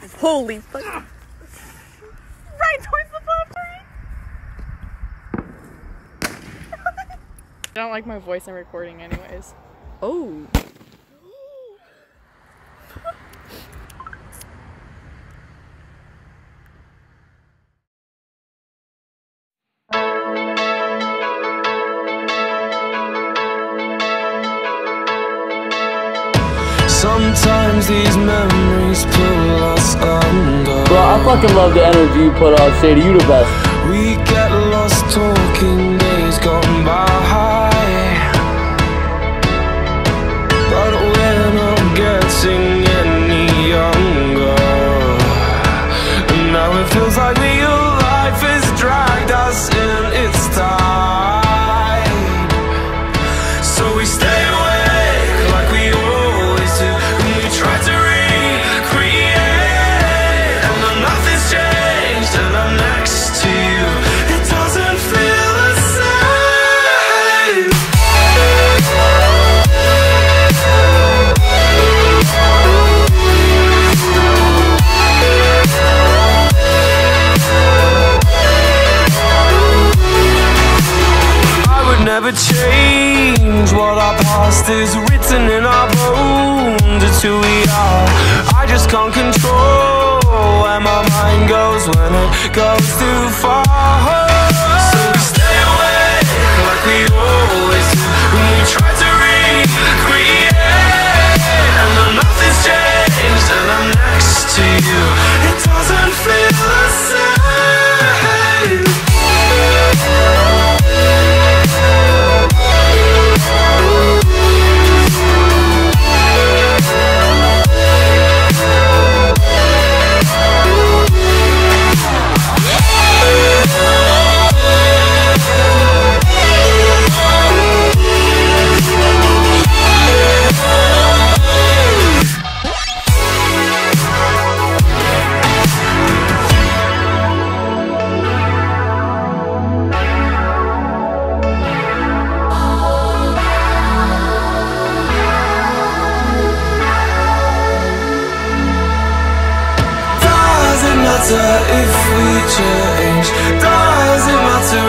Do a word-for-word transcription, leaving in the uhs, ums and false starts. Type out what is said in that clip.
Holy fuck. Right towards the palm tree. I don't like my voice in recording anyways. Oh. Sometimes these memories pull us under. Bro, I fucking love the energy you put out, Shady. You the best. We get lost talking days gone by, but we're not getting any younger. And now it feels like real life has dragged us in its tide. So we stay awake like we always do, and we try to recreate. And though nothing's changed and I'm next to you, it doesn't feel the same. I would never change what our past is written in our bones. It's who we are. I just can't control where my mind goes when it goes too far. So we stay awake like we always do, and we try to recreate. And though nothing's changed and I'm next to you, it doesn't feel the same. If we change, does it matter